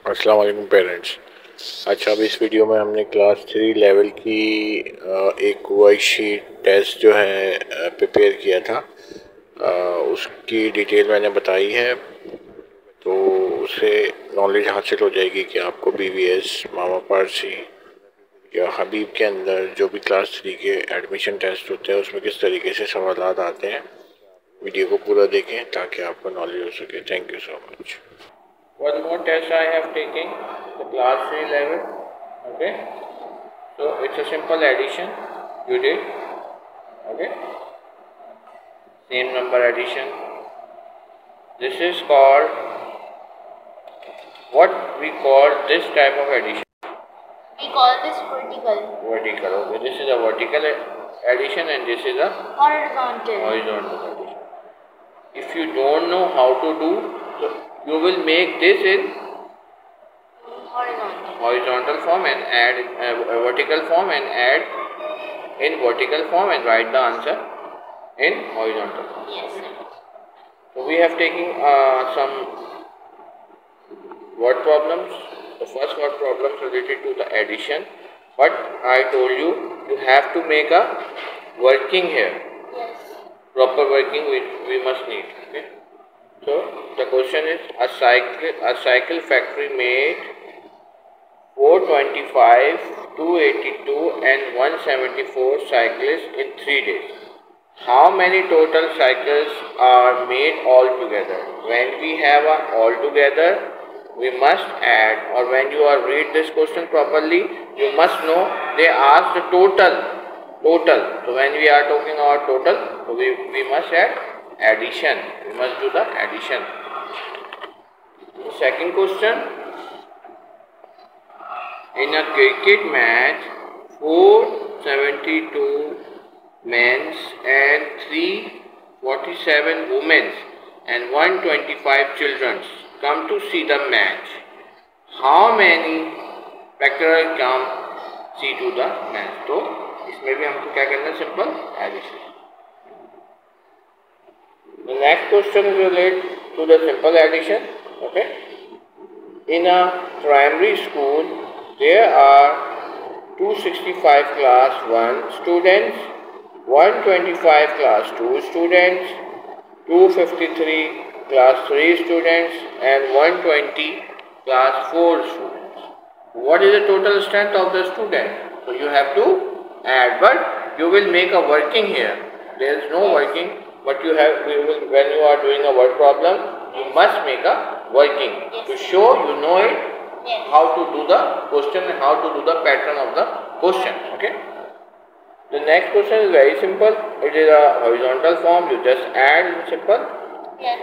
अस्सलाम वालेकुम पेरेंट्स। अच्छा, अब इस वीडियो में हमने क्लास 3 लेवल की एक वर्कशीट टेस्ट जो है प्रिपेयर किया था। उसकी डिटेल मैंने बताई है, तो उससे नॉलेज हासिल हो जाएगी कि आपको बीवीएस, मामा पारसी या हबीब के अंदर जो भी क्लास 3 के एडमिशन टेस्ट होते हैं उसमें किस तरीके से सवालात आते हैं। वीडियो को पूरा देखें ताकि आपको नॉलेज हो सके। Thank you so much. One more test I have taken, the class 3 level. Okay, so it's a simple addition. You did. Okay, same number addition. This is called, what we call this type of addition. We call this vertical. Vertical. Okay, this is a vertical addition and this is a horizontal addition. If you don't know how to do, so you will make this in horizontal form and add a vertical form and add in vertical form and write the answer in horizontal form. Yes, sir. So we have taken some word problems. The first word problem related to the addition, but I told you you have to make a working here. Yes. Proper working we must need. Okay. So the question is, a cycle factory made 425, 282 and 174 cycles in 3 days. How many total cycles are made altogether? When we have a altogether, we must add, or when you are read this question properly, you must know they ask the total. So when we are talking about total, we must add addition. We must do the addition. The second question. In a cricket match, 472 men's and 347 women's and 125 children come to see the match. How many spectators come see to the match? तो इसमें भी हमको क्या करना है? Simple addition. The next question is related to the simple addition. Okay. In a primary school, there are 265 class 1 students, 125 class 2 students, 253 class 3 students and 120 class 4 students. What is the total strength of the student? So you have to add, but you will make a working here. There is no working, but when you are doing a word problem, you must make a working to show you know it. Yes. How to do the question and how to do the pattern of the question. Okay. The next question is very simple. It is a horizontal form. You just add in simple. Yes.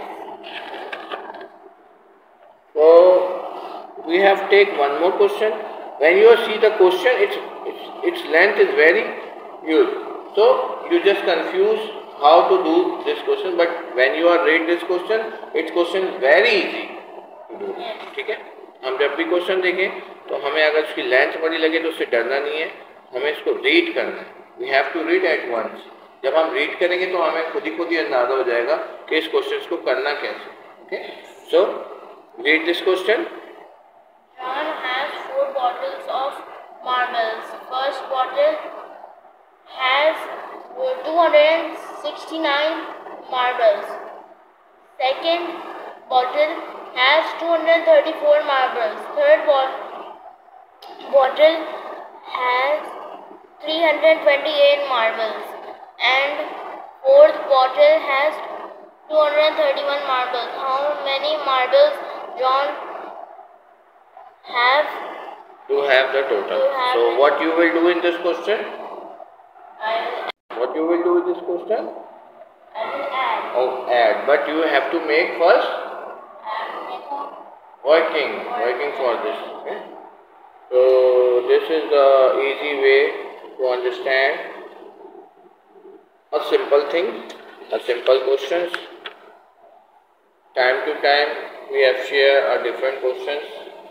So we have take one more question. When you see the question, its length is very huge. So you just confuse how to do this question. But when you are read this question, its question is very easy to do. ठीक है. हम जब भी question देखें तो हमें अगर उसकी लेंथ बड़ी लगे तो उससे डरना नहीं है, हमें इसको रीड करना है. We have to read at once. जब हम रीड करेंगे तो हमें खुद ही अंदाजा हो जाएगा कि इस क्वेश्चन को करना कैसे. Okay, so read this question. John has 4 bottles of marbles. First bottle has 269 marbles. Second bottle has 234 marbles. Third bottle has 328 marbles. And fourth bottle has 231 marbles. How many marbles John have? To have the total. So what you will do in this question? What you will do in this question? I will add. Oh, add. But you have to make first working for this. Okay. So this is the easy way to understand a simple thing, a simple questions. Time to time we have shared a different questions,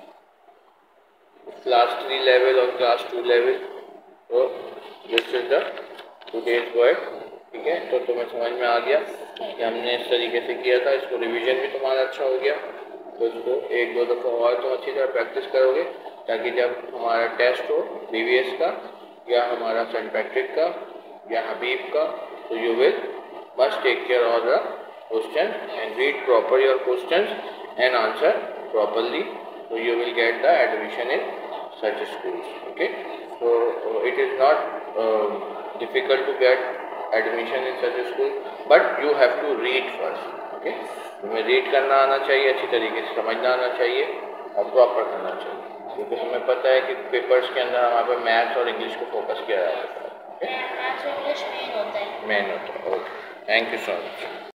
class 3 level or class 2 level. So this is the today's word. ठीक है, तो तुम्हें समझ में आ गया कि हमने इस तरीके से किया था. इसको रिवीजन भी तुम्हारा अच्छा हो गया. तो इसको एक दो दफ़ा और तुम अच्छी तरह प्रैक्टिस करोगे, ताकि जब हमारा टेस्ट हो BVS का या हमारा सेंट पैट्रिक का या हबीब का, तो you will must take care of the questions and read proper your questions and answer properly, so you will get the admission in such schools. Okay, so it is not difficult to get admission in such a school, but you have to read first. Okay, तुम्हें read करना आना चाहिए, अच्छी तरीके से समझना आना चाहिए और प्रॉपर करना चाहिए, क्योंकि हमें पता है कि पेपर्स के अंदर हमारे पे मैथ्स और इंग्लिश को फोकस किया जाता है। मैथ्स और इंग्लिश मेन होता है। मेन होता है। Okay, thank you so much.